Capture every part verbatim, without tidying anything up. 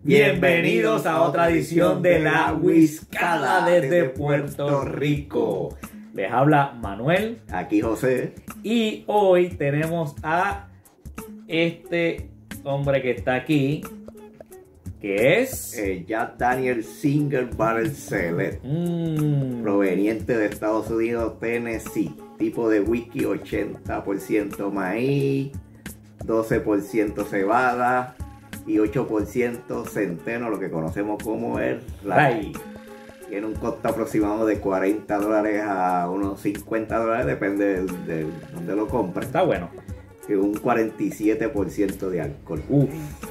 Bienvenidos a otra edición de La Whiskada desde Puerto Rico. Les habla Manuel. Aquí José. Y hoy tenemos a este hombre que está aquí, que es eh, Jack Daniel Single Barrel Select, mm. proveniente de Estados Unidos, Tennessee. Tipo de whisky: ochenta por ciento maíz, doce por ciento cebada y ocho por ciento centeno, lo que conocemos como el rye. Tiene un costo aproximado de cuarenta dólares a unos cincuenta dólares, depende de, de dónde lo compres. Está bueno. Y un cuarenta y siete por ciento de alcohol. Uf.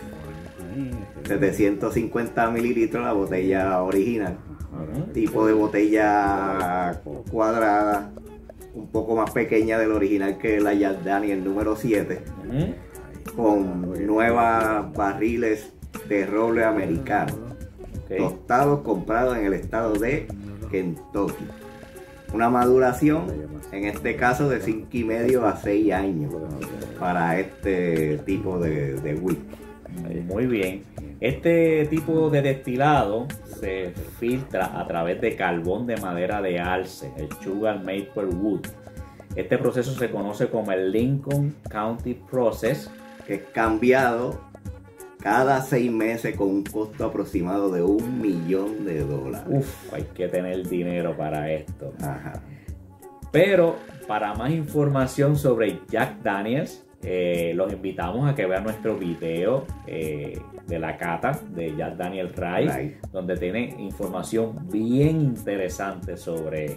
setecientos cincuenta mililitros la botella original. Uh-huh. Tipo de botella cuadrada, un poco más pequeña del original que la Jack Daniel número siete. Uh-huh. Con nuevas barriles de roble americano. Okay. Tostados, comprados en el estado de Kentucky. Una maduración, en este caso, de cinco y medio a seis años para este tipo de, de whisky. Muy bien. Este tipo de destilado se filtra a través de carbón de madera de alce, el Sugar Maple Wood. Este proceso se conoce como el Lincoln County Process, que es cambiado cada seis meses con un costo aproximado de un millón de dólares. Uf, hay que tener dinero para esto. Ajá. Pero para más información sobre Jack Daniels, eh, los invitamos a que vean nuestro video eh, de la cata de Jack Daniel Rye, right. donde tiene información bien interesante sobre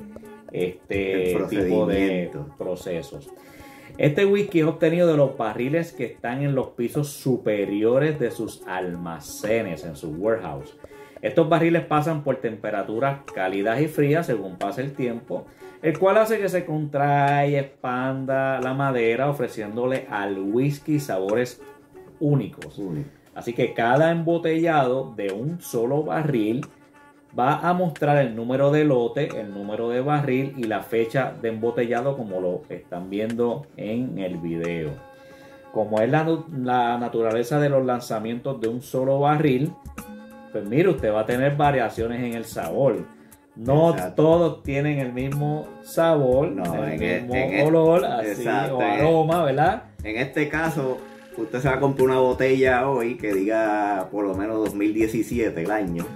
este tipo de procesos. Este whisky es obtenido de los barriles que están en los pisos superiores de sus almacenes, en sus warehouse. Estos barriles pasan por temperaturas cálidas y frías según pasa el tiempo, el cual hace que se contrae y expanda la madera, ofreciéndole al whisky sabores únicos. Mm. Así que cada embotellado de un solo barril va a mostrar el número de lote, el número de barril y la fecha de embotellado, como lo están viendo en el video. Como es la, la naturaleza de los lanzamientos de un solo barril, pues mire, usted va a tener variaciones en el sabor. No exacto. Todos tienen el mismo sabor, no, el en mismo el, olor, así, exacto, o aroma, ¿verdad? En este caso, usted se va a comprar una botella hoy que diga por lo menos dos mil diecisiete el año.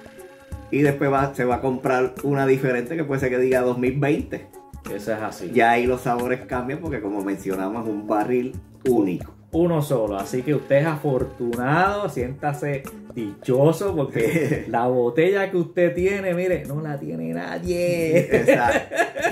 Y después va, se va a comprar una diferente que puede ser que diga dos mil veinte. Eso es así. Ya ahí los sabores cambian porque, como mencionamos, es un barril único. Uno solo. Así que usted es afortunado, siéntase dichoso porque la botella que usted tiene, mire, no la tiene nadie. Exacto.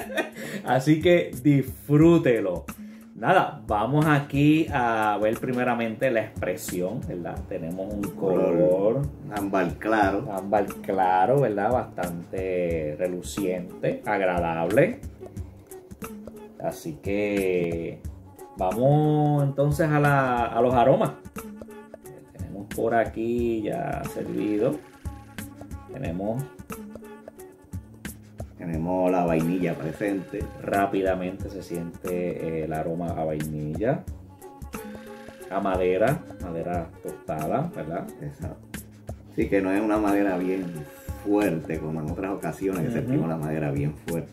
Así que disfrútelo. Nada, vamos aquí a ver primeramente la expresión, ¿verdad? Tenemos un color ámbar claro. Ámbar claro, ¿verdad? Bastante reluciente, agradable. Así que vamos entonces a, la, a los aromas. Tenemos por aquí ya servido. Tenemos... Tenemos la vainilla presente. Rápidamente se siente eh, el aroma a vainilla, a madera, madera tostada, ¿verdad? Exacto. Sí, que no es una madera bien fuerte como en otras ocasiones, que uh-huh. sentimos la madera bien fuerte.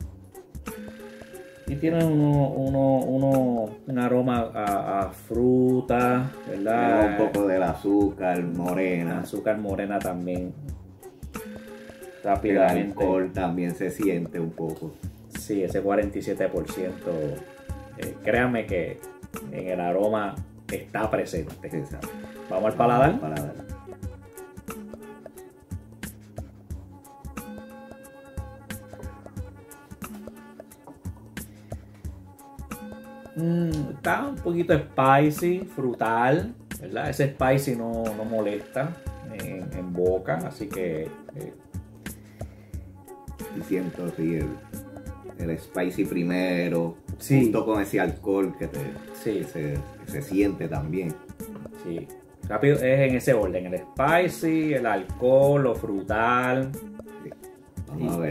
Y tiene uno, uno, uno, un aroma a, a fruta, ¿verdad? Tiene un poco del azúcar morena. Azúcar morena también. Rápidamente. El alcohol también se siente un poco. Sí, ese cuarenta y siete por ciento, eh, créanme que en el aroma está presente. Exacto. Vamos al paladar. Vamos al paladar. Mm, está un poquito spicy, frutal, ¿verdad? Ese spicy no, no molesta en, en boca, así que... Eh, y siento así el, el spicy primero, sí. junto con ese alcohol que, te, sí. que, se, que se siente también. Sí, rápido es en ese orden, el spicy, el alcohol, lo frutal. Sí. Vamos sí. a ver.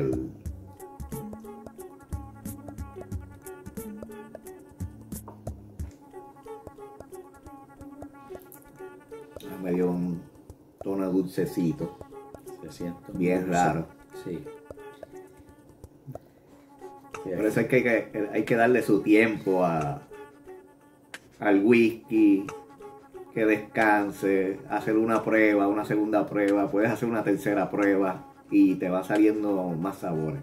Me dio un tono dulcecito. Se siente bien dulce. raro. Sí. Sí, Por eso es que hay, que hay que darle su tiempo a, al whisky, que descanse, hacer una prueba, una segunda prueba, puedes hacer una tercera prueba y te va saliendo más sabores.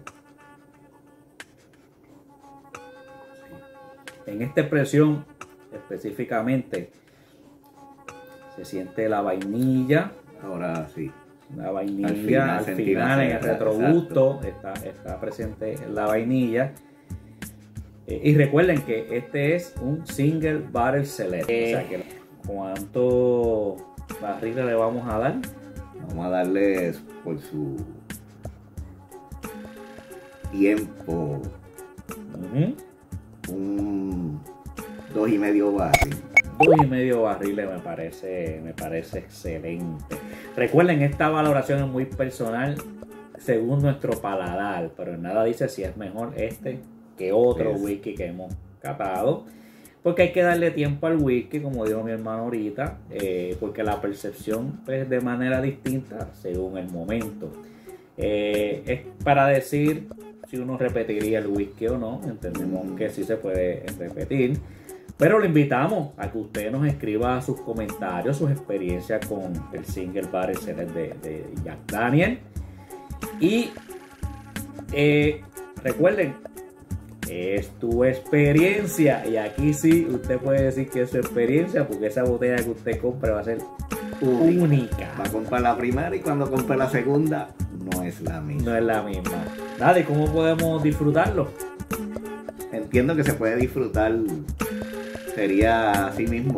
En esta expresión específicamente se siente la vainilla. Ahora sí. La vainilla Al final, al sentir final la en el cera, retrogusto está, está presente la vainilla. Eh, y recuerden que este es un single barrel select. Eh, o sea que ¿cuánto barriles le vamos a dar? Vamos a darles por su tiempo Uh-huh. un dos y medio barril. Dos y medio barriles me parece, me parece excelente. Recuerden, esta valoración es muy personal según nuestro paladar, pero nada dice si es mejor este que otro Pues, whisky que hemos catado, porque hay que darle tiempo al whisky, como dijo mi hermano ahorita, eh, porque la percepción es de manera distinta según el momento. Eh, es para decir si uno repetiría el whisky o no. Entendemos Mm. que sí se puede repetir, pero lo invitamos a que usted nos escriba sus comentarios, sus experiencias con el single barrel select de, de Jack Daniel. Y eh, recuerden, es tu experiencia, y aquí sí usted puede decir que es su experiencia, porque esa botella que usted compre va a ser Única. única. Va a comprar la primera y cuando compre la segunda no es la misma. No es la misma. Nada, ¿y cómo podemos disfrutarlo? Entiendo que se puede disfrutar, sería así mismo,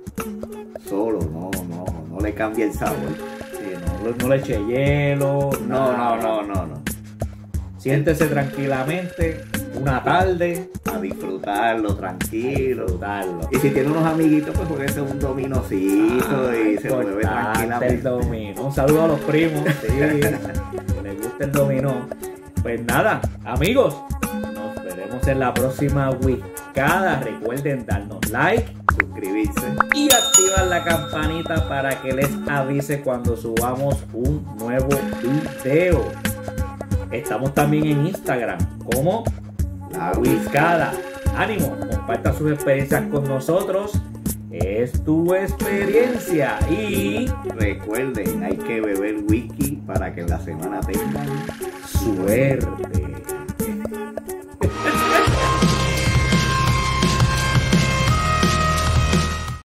solo, no, no, no le cambia el sabor. Sí, no, no le eche hielo. No, nada. no, no, no, no. Siéntese tranquilamente una tarde A disfrutarlo tranquilo. disfrutarlo. Y si tiene unos amiguitos, pues jueguese un dominocito Ah, y se lo bebe importante el tranquilamente. dominó. Un saludo a los primos, sí, que les gusta el dominó. Pues nada, amigos, nos veremos en la próxima Whiskada. Recuerden darnos like Suscribirse. y activar la campanita para que les avise cuando subamos un nuevo video. Estamos también en Instagram como La Whiskada. Ánimo, comparta sus experiencias con nosotros. Es tu experiencia. Y Recuerden, hay que beber whisky para que la semana tengan suerte.